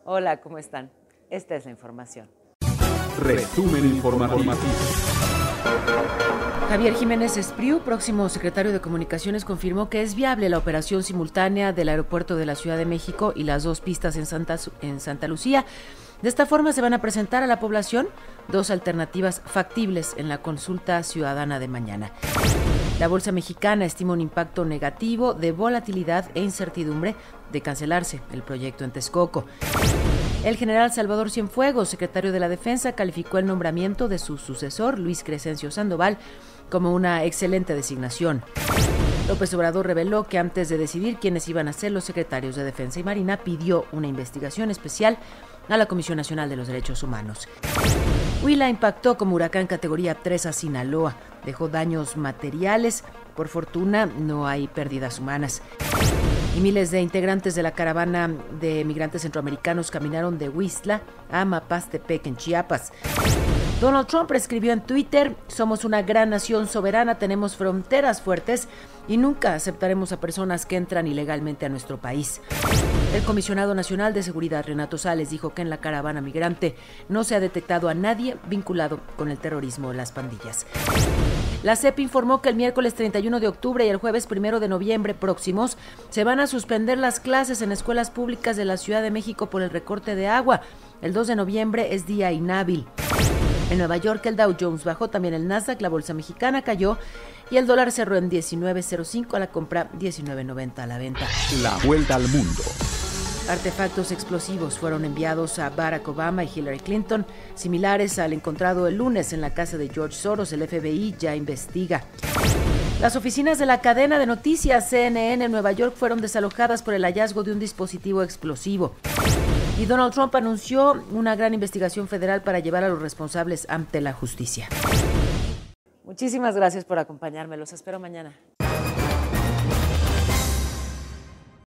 Hola, ¿cómo están? Esta es la información. Resumen informativo. Javier Jiménez Espriu, próximo secretario de Comunicaciones, confirmó que es viable la operación simultánea del aeropuerto de la Ciudad de México y las dos pistas en Santa Lucía. De esta forma se van a presentar a la población dos alternativas factibles en la consulta ciudadana de mañana. La Bolsa Mexicana estima un impacto negativo de volatilidad e incertidumbre de cancelarse el proyecto en Texcoco. El general Salvador Cienfuegos, secretario de la Defensa, calificó el nombramiento de su sucesor, Luis Crescencio Sandoval, como una excelente designación. López Obrador reveló que antes de decidir quiénes iban a ser los secretarios de Defensa y Marina, pidió una investigación especial a la Comisión Nacional de los Derechos Humanos. Huila impactó como huracán categoría 3 a Sinaloa. Dejó daños materiales. Por fortuna, no hay pérdidas humanas. Y miles de integrantes de la caravana de migrantes centroamericanos caminaron de Huixtla a Mapastepec, en Chiapas. Donald Trump escribió en Twitter: somos una gran nación soberana, tenemos fronteras fuertes y nunca aceptaremos a personas que entran ilegalmente a nuestro país. El comisionado nacional de seguridad, Renato Sales, dijo que en la caravana migrante no se ha detectado a nadie vinculado con el terrorismo o las pandillas. La SEP informó que el miércoles 31 de octubre y el jueves 1 de noviembre próximos se van a suspender las clases en escuelas públicas de la Ciudad de México por el recorte de agua. El 2 de noviembre es día inhábil. En Nueva York el Dow Jones bajó, también el Nasdaq, la bolsa mexicana cayó y el dólar cerró en 19.05 a la compra, 19.90 a la venta. La vuelta al mundo. Artefactos explosivos fueron enviados a Barack Obama y Hillary Clinton, similares al encontrado el lunes en la casa de George Soros. El FBI ya investiga. Las oficinas de la cadena de noticias CNN en Nueva York fueron desalojadas por el hallazgo de un dispositivo explosivo. Y Donald Trump anunció una gran investigación federal para llevar a los responsables ante la justicia. Muchísimas gracias por acompañarme. Los espero mañana.